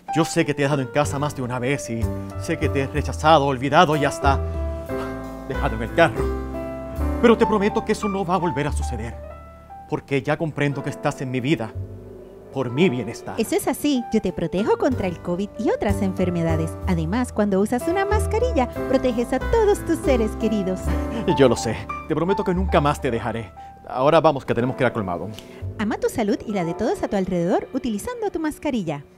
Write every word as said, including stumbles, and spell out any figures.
Yo sé que te he dejado en casa más de una vez y sé que te he rechazado, olvidado y hasta dejado en el carro. Pero te prometo que eso no va a volver a suceder, porque ya comprendo que estás en mi vida por mi bienestar. Eso es así. Yo te protejo contra el COVID y otras enfermedades. Además, cuando usas una mascarilla, proteges a todos tus seres queridos. Yo lo sé. Te prometo que nunca más te dejaré. Ahora vamos, que tenemos que ir al colmado. Ama tu salud y la de todos a tu alrededor utilizando tu mascarilla.